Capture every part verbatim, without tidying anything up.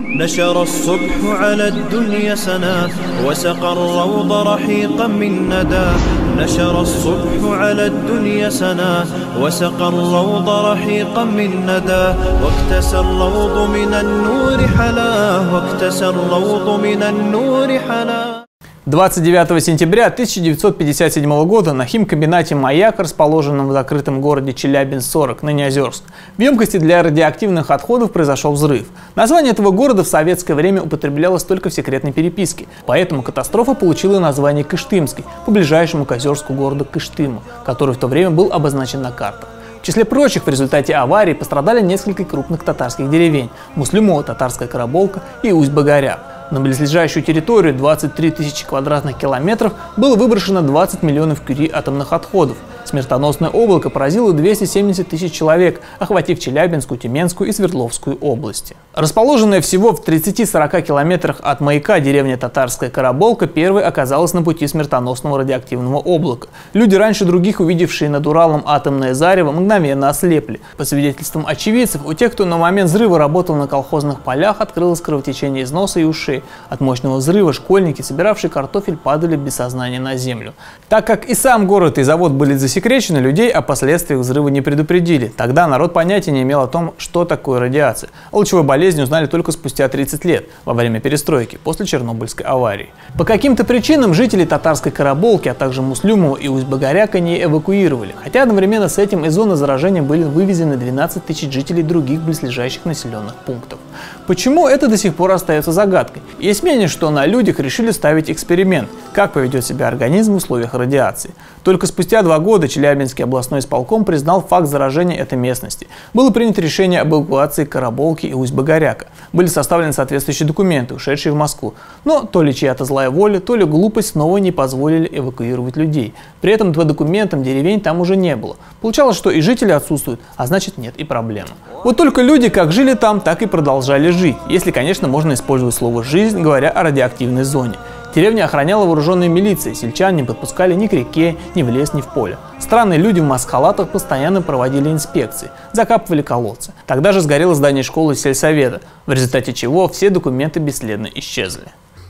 نشر الصبح على الدنيا سنا وسقى الروض رحيقا من ندى نشر الصبح على الدنيا سنا وسقى الروض رحيقا من ندى واكتسى الروض من النور حلا واكتسى الروض من النور حلا. двадцать девятого сентября тысяча девятьсот пятьдесят седьмого года на химкомбинате «Маяк», расположенном в закрытом городе Челябинск сорок, ныне Озерск, в емкости для радиоактивных отходов произошел взрыв. Название этого города в советское время употреблялось только в секретной переписке, поэтому катастрофа получила название Кыштымский, по ближайшему к Озерску городу Кыштыму, который в то время был обозначен на картах. В числе прочих, в результате аварии пострадали несколько крупных татарских деревень – Муслюмова, Татарская Караболка и Усть-Багаряк. На близлежащую территорию двадцать три тысячи квадратных километров было выброшено двадцать миллионов кюри атомных отходов. Смертоносное облако поразило двести семьдесят тысяч человек, охватив Челябинскую, Тюменскую и Свердловскую области. Расположенная всего в тридцати-сорока километрах от Маяка деревня Татарская Караболка первой оказалась на пути смертоносного радиоактивного облака. Люди, раньше других увидевшие над Уралом атомное зарево, мгновенно ослепли. По свидетельствам очевидцев, у тех, кто на момент взрыва работал на колхозных полях, открылось кровотечение из носа и ушей. От мощного взрыва школьники, собиравшие картофель, падали без сознания на землю. Так как и сам город, и завод были засекречены, людей о последствиях взрыва не предупредили. Тогда народ понятия не имел о том, что такое радиация. О лучевой болезни узнали только спустя тридцать лет, во время перестройки, после Чернобыльской аварии. По каким-то причинам жители Татарской Караболки, а также Муслюмова и Усть-Багаряка не эвакуировали, хотя одновременно с этим из зоны заражения были вывезены двенадцать тысяч жителей других близлежащих населенных пунктов. Почему, это до сих пор остается загадкой. Есть мнение, что на людях решили ставить эксперимент, как поведет себя организм в условиях радиации. Только спустя два года Челябинский областной исполком признал факт заражения этой местности. Было принято решение об эвакуации Караболки и Усть-Багаряка. Были составлены соответствующие документы, ушедшие в Москву. Но то ли чья-то злая воля, то ли глупость снова не позволили эвакуировать людей. При этом по документам деревень там уже не было. Получалось, что и жители отсутствуют, а значит нет и проблемы. Вот только люди как жили там, так и продолжали жить, если, конечно, можно использовать слово «жизнь», говоря о радиоактивной зоне. Деревня охраняла вооруженная милиция, сельчан не подпускали ни к реке, ни в лес, ни в поле. Странные люди в маск-халатах постоянно проводили инспекции, закапывали колодцы. Тогда же сгорело здание школы сельсовета, в результате чего все документы бесследно исчезли.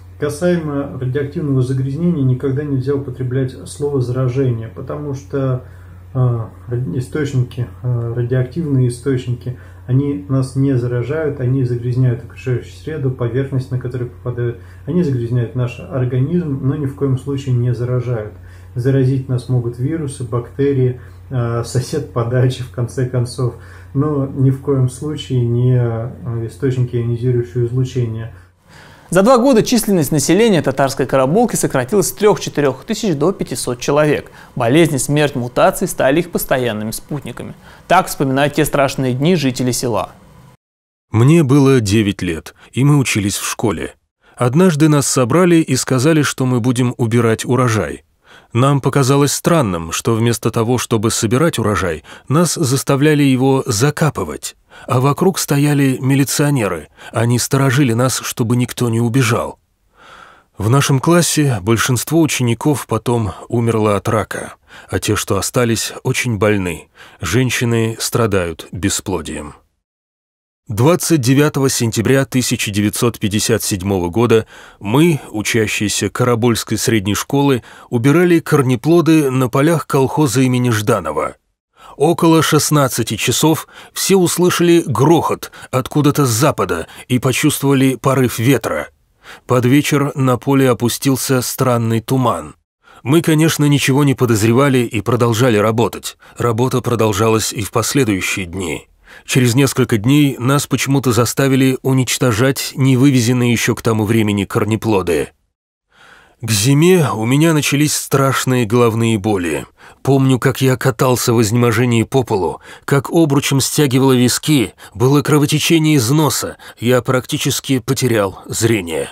Касаемо радиоактивного загрязнения, никогда нельзя употреблять слово «заражение», потому что э, источники, э, радиоактивные источники, они нас не заражают, они загрязняют окружающую среду, поверхность, на которую попадают. Они загрязняют наш организм, но ни в коем случае не заражают. Заразить нас могут вирусы, бактерии, сосед по даче, в конце концов, но ни в коем случае не источники ионизирующего излучения. За два года численность населения Татарской Караболки сократилась с трёх-четырёх тысяч до пятисот человек. Болезни, смерть, мутации стали их постоянными спутниками. Так вспоминают те страшные дни жители села. Мне было девять лет, и мы учились в школе. Однажды нас собрали и сказали, что мы будем убирать урожай. Нам показалось странным, что вместо того, чтобы собирать урожай, нас заставляли его закапывать. А вокруг стояли милиционеры. Они сторожили нас, чтобы никто не убежал. В нашем классе большинство учеников потом умерло от рака, а те, что остались, очень больны. Женщины страдают бесплодием. двадцать девятого сентября тысяча девятьсот пятьдесят седьмого года мы, учащиеся Карабольской средней школы, убирали корнеплоды на полях колхоза имени Жданова. Около шестнадцати часов все услышали грохот откуда-то с запада и почувствовали порыв ветра. Под вечер на поле опустился странный туман. Мы, конечно, ничего не подозревали и продолжали работать. Работа продолжалась и в последующие дни. Через несколько дней нас почему-то заставили уничтожать невывезенные еще к тому времени корнеплоды. К зиме у меня начались страшные головные боли. Помню, как я катался в изнеможении по полу, как обручем стягивало виски, было кровотечение из носа, я практически потерял зрение.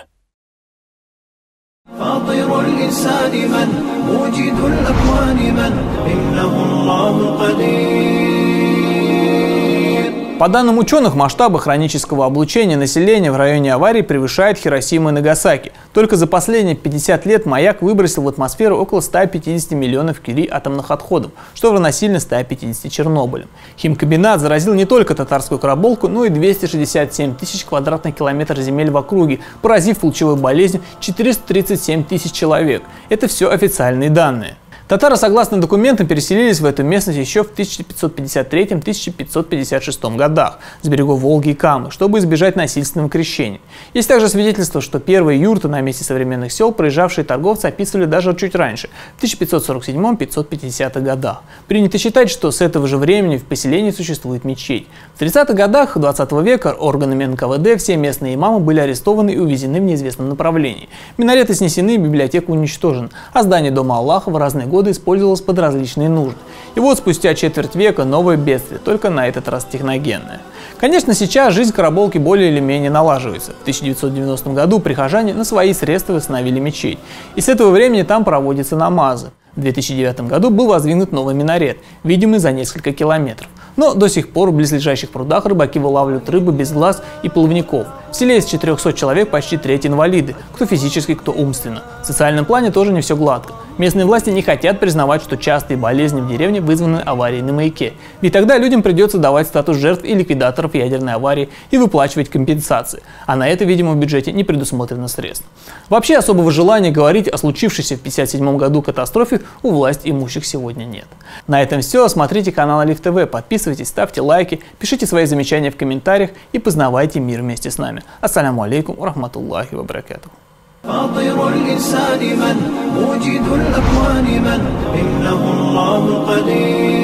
По данным ученых, масштабы хронического облучения населения в районе аварии превышают Хиросиму и Нагасаки. Только за последние пятьдесят лет маяк выбросил в атмосферу около ста пятидесяти миллионов кюри атомных отходов, что равносильно ста пятидесяти Чернобылям. Химкомбинат заразил не только Татарскую Караболку, но и двести шестьдесят семь тысяч квадратных километров земель в округе, поразив лучевой болезнью четыреста тридцать семь тысяч человек. Это все официальные данные. Татары, согласно документам, переселились в эту местность еще в тысяча пятьсот пятьдесят третьем — тысяча пятьсот пятьдесят шестом годах с берегов Волги и Камы, чтобы избежать насильственного крещения. Есть также свидетельство, что первые юрты на месте современных сел проезжавшие торговцы описывали даже чуть раньше, в тысяча пятьсот сорок седьмом — пятьсот пятидесятых годах. Принято считать, что с этого же времени в поселении существует мечеть. В тридцатых годах двадцатого века органами эн ка вэ дэ все местные имамы были арестованы и увезены в неизвестном направлении. Минареты снесены, библиотека уничтожена, а здание Дома Аллаха в разные годы использовалось под различные нужды. И вот спустя четверть века новое бедствие, только на этот раз техногенное. Конечно, сейчас жизнь Караболки более или менее налаживается. В тысяча девятьсот девяностом году прихожане на свои средства восстановили мечеть, и с этого времени там проводятся намазы. В две тысячи девятом году был воздвигнут новый минарет, видимый за несколько километров. Но до сих пор в близлежащих прудах рыбаки вылавливают рыбу без глаз и плавников. В селе из четырёхсот человек почти треть инвалиды, кто физически, кто умственно. В социальном плане тоже не все гладко. Местные власти не хотят признавать, что частые болезни в деревне вызваны аварией на маяке. Ведь тогда людям придется давать статус жертв и ликвидаторов ядерной аварии и выплачивать компенсации. А на это, видимо, в бюджете не предусмотрено средств. Вообще особого желания говорить о случившейся в тысяча девятьсот пятьдесят седьмом году катастрофе у власть имущих сегодня нет. На этом все. Смотрите канал Алиф тэ вэ, подписывайтесь, ставьте лайки, пишите свои замечания в комментариях и познавайте мир вместе с нами. Ассаляму алейкум ва рахматуллахи ва баракатуху. فاطر الإنسان من موجد الأكوان من إنه الله القدير